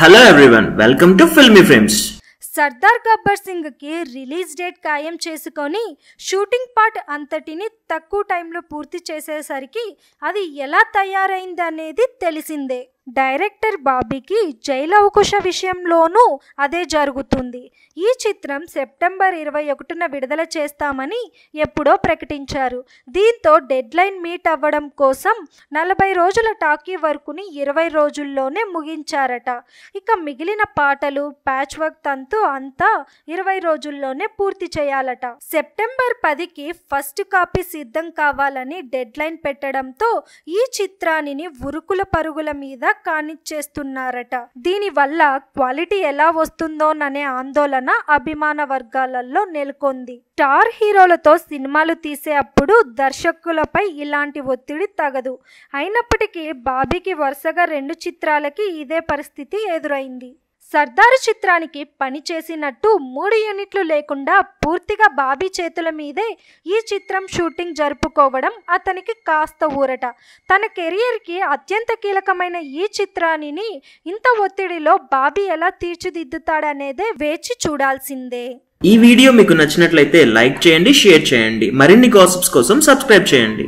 Hello everyone, welcome to Filmy Frames. Sardar Gabbar Singh కి release date ఖాయం చేసుకొని షూటింగ్ పార్ట్ అంతటిని తక్కువ టైంలో పూర్తి చేసేసరికి అది ఎలా తయారైందనేది తెలిసిందే. డైరెక్టర్ బాబీకి జైలు అవకుశ విషయంలోనూ అదే జరుగుతుంది. ఈ చిత్రం సెప్టెంబర్ 21న విడుదల చేస్తామని ఎప్పుడో ప్రకటించారు. దీంతో డెడ్ లైన్ మీట్ అవ్వడం కోసం 40 రోజుల టాకీ వర్క్ని 20 రోజుల్లోనే ముగించారట. ఇక మిగిలిన పాటలు ప్యాచ్ వర్క్ తంతు అంతా 20 రోజుల్లోనే పూర్తి చేయాలట. సెప్టెంబర్ 10కి ఫస్ట్ కాపీ సిద్ధం కావాలని డెడ్ లైన్ పెట్టడంతో ఈ చిత్రాన్ని ఉరుకుల పరుగుల మీద కానిచ్చేస్తున్నారట. దీనివల్ల క్వాలిటీ ఎలా వస్తుందోననే ఆందోళన అభిమాన వర్గాలలో నెలకొంది. స్టార్ హీరోలతో సినిమాలు తీసే అప్పుడు దర్శకులపై ఇలాంటి ఒత్తిడి తగదు. అయినప్పటికీ బాబీకి వరుసగా 2 చిత్రాలకి ఇదే పరిస్థితి ఎదురైంది. సర్దారు చిత్రానికి పని చేసినట్టు 3 యూనిట్లు లేకుండా పూర్తిగా బాబీ చేతుల మీదే ఈ చిత్రం షూటింగ్ జరుపుకోవడం అతనికి కాస్త ఊరట. తన కెరియర్కి అత్యంత కీలకమైన ఈ చిత్రాన్ని ఇంత ఒత్తిడిలో బాబీ ఎలా తీర్చిదిద్దుతాడనేదే వేచి చూడాల్సిందే. ఈ వీడియో మీకు నచ్చినట్లయితే లైక్ చేయండి, షేర్ చేయండి. మరిన్ని గాసిప్స్ కోసం సబ్స్క్రైబ్ చేయండి.